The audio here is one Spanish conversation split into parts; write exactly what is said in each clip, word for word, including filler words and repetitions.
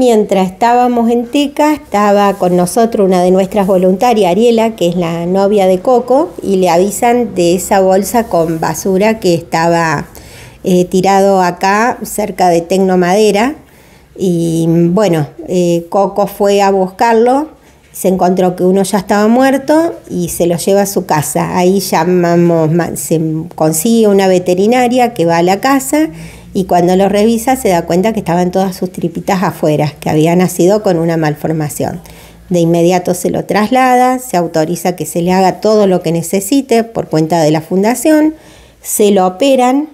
mientras estábamos en Teca, estaba con nosotros una de nuestras voluntarias, Ariela, que es la novia de Coco, y le avisan de esa bolsa con basura que estaba eh, tirado acá, cerca de Tecnomadera. Y bueno, eh, Coco fue a buscarlo, se encontró que uno ya estaba muerto y se lo lleva a su casa. Ahí llamamos, se consigue una veterinaria que va a la casa y cuando lo revisa se da cuenta que estaban todas sus tripitas afuera, que había nacido con una malformación. De inmediato se lo traslada, se autoriza que se le haga todo lo que necesite por cuenta de la fundación, se lo operan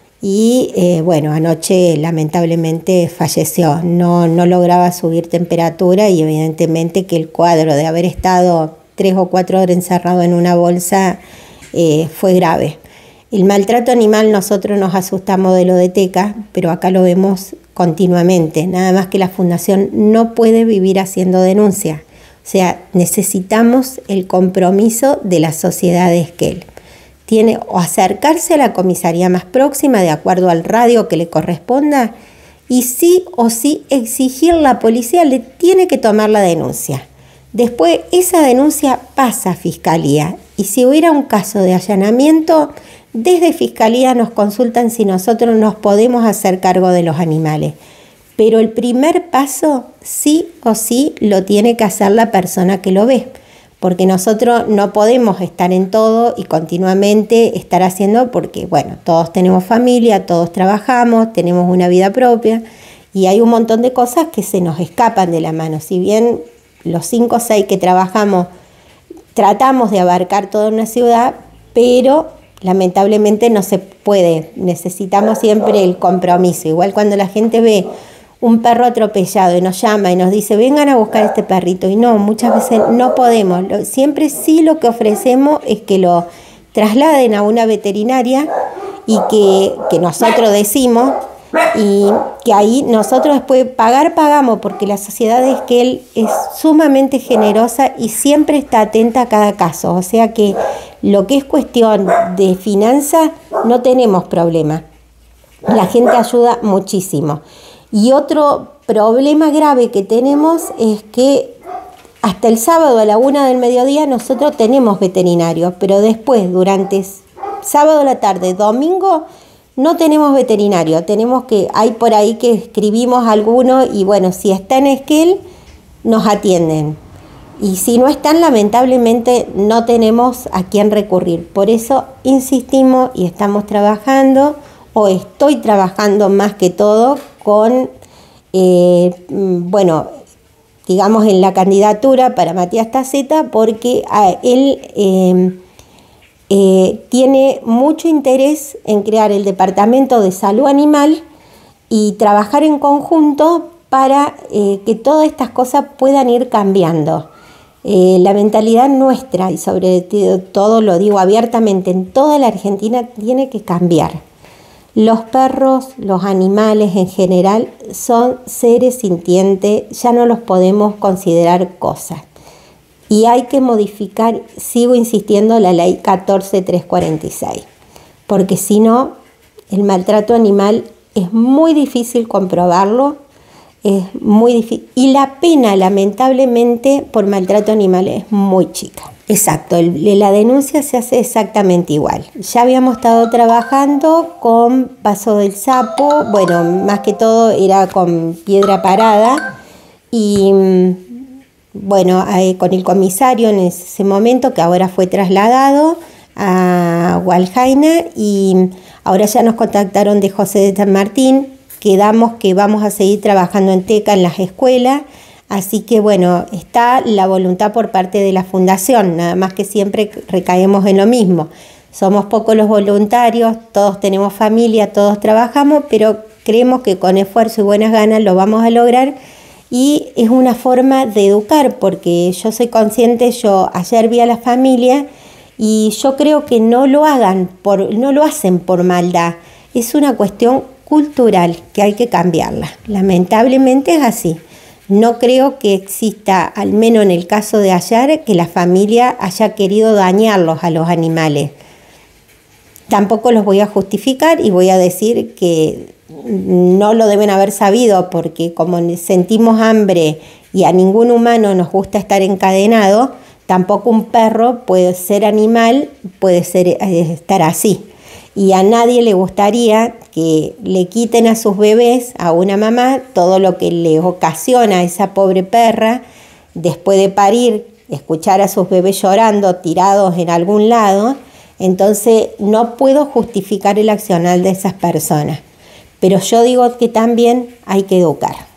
y eh, bueno, anoche lamentablemente falleció. No, no lograba subir temperatura y evidentemente que el cuadro de haber estado tres o cuatro horas encerrado en una bolsa eh, fue grave. El maltrato animal, nosotros nos asustamos de lo de Teca, pero acá lo vemos continuamente. Nada más que la Fundación no puede vivir haciendo denuncia. O sea, necesitamos el compromiso de la sociedad de Esquel. Tiene o acercarse a la comisaría más próxima de acuerdo al radio que le corresponda y sí o sí exigir la policía, le tiene que tomar la denuncia. Después esa denuncia pasa a Fiscalía y si hubiera un caso de allanamiento, desde Fiscalía nos consultan si nosotros nos podemos hacer cargo de los animales. Pero el primer paso sí o sí lo tiene que hacer la persona que lo ve, porque nosotros no podemos estar en todo y continuamente estar haciendo, porque bueno, todos tenemos familia, todos trabajamos, tenemos una vida propia y hay un montón de cosas que se nos escapan de la mano. Si bien los cinco o seis que trabajamos tratamos de abarcar toda una ciudad, pero lamentablemente no se puede, necesitamos siempre el compromiso. Igual cuando la gente ve un perro atropellado y nos llama y nos dice vengan a buscar este perrito, y no, muchas veces no podemos. Siempre sí lo que ofrecemos es que lo trasladen a una veterinaria y que, que nosotros decimos y que ahí nosotros después pagar pagamos, porque la sociedad de Esquel es sumamente generosa y siempre está atenta a cada caso. O sea que lo que es cuestión de finanzas no tenemos problema. La gente ayuda muchísimo. Y otro problema grave que tenemos es que hasta el sábado a la una del mediodía nosotros tenemos veterinarios, pero después durante sábado a la tarde, domingo, no tenemos veterinario. Tenemos que, hay por ahí que escribimos alguno y bueno, si está en Esquel nos atienden. Y si no están, lamentablemente no tenemos a quién recurrir. Por eso insistimos y estamos trabajando, o estoy trabajando más que todo con, eh, bueno, digamos en la candidatura para Matías Taceta, porque a él eh, eh, tiene mucho interés en crear el Departamento de Salud Animal y trabajar en conjunto para eh, que todas estas cosas puedan ir cambiando. Eh, la mentalidad nuestra, y sobre todo lo digo abiertamente, en toda la Argentina tiene que cambiar. Los perros, los animales en general, son seres sintientes, ya no los podemos considerar cosas. Y hay que modificar, sigo insistiendo, la ley catorce mil trescientos cuarenta y seis, porque si no, el maltrato animal es muy difícil comprobarlo, es muy difícil. Y la pena, lamentablemente, por maltrato animal es muy chica. Exacto, el, la denuncia se hace exactamente igual. Ya habíamos estado trabajando con Paso del Sapo, bueno, más que todo era con Piedra Parada y bueno, eh, con el comisario en ese momento, que ahora fue trasladado a Hualjaina, y ahora ya nos contactaron de José de San Martín. Quedamos que vamos a seguir trabajando en Teca en las escuelas. Así que bueno, está la voluntad por parte de la Fundación, nada más que siempre recaemos en lo mismo. Somos pocos los voluntarios, todos tenemos familia, todos trabajamos, pero creemos que con esfuerzo y buenas ganas lo vamos a lograr y es una forma de educar, porque yo soy consciente, yo ayer vi a la familia y yo creo que no lo hagan, por, no lo hacen por maldad, es una cuestión cultural que hay que cambiarla, lamentablemente es así. No creo que exista, al menos en el caso de ayer, que la familia haya querido dañarlos a los animales. Tampoco los voy a justificar y voy a decir que no lo deben haber sabido, porque como sentimos hambre y a ningún humano nos gusta estar encadenado, tampoco un perro puede ser animal, puede ser, estar así. Y a nadie le gustaría que le quiten a sus bebés, a una mamá, todo lo que le ocasiona a esa pobre perra después de parir, escuchar a sus bebés llorando tirados en algún lado. Entonces no puedo justificar el accionar de esas personas, pero yo digo que también hay que educar.